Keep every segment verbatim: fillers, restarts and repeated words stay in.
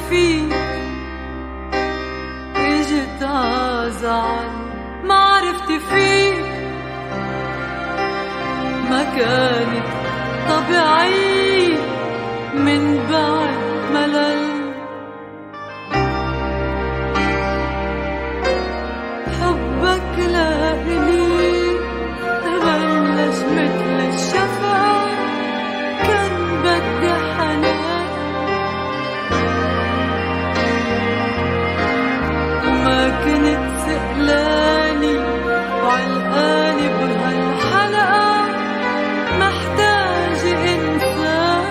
فيك اجت عزعل معرفتي فيك ما كانت طبيعية من بعد ملل. حبك لإلي تبلش مثل الشفق، كان بدي حنان وما كنت سألاني وعلقاني بهالحلقة محتاجة إنسان.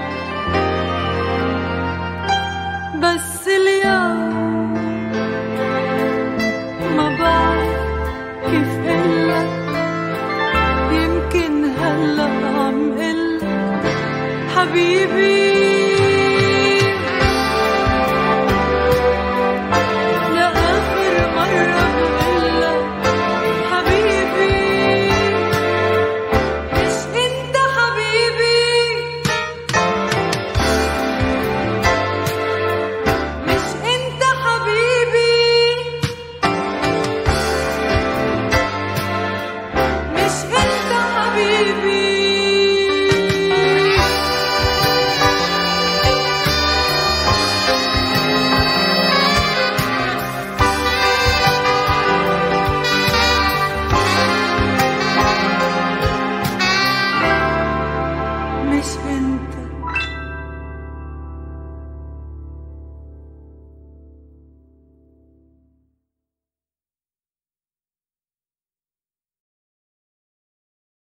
بس اليوم ما بعرف كيف قلك، يمكن هلأ عم قلك حبيبي مش انت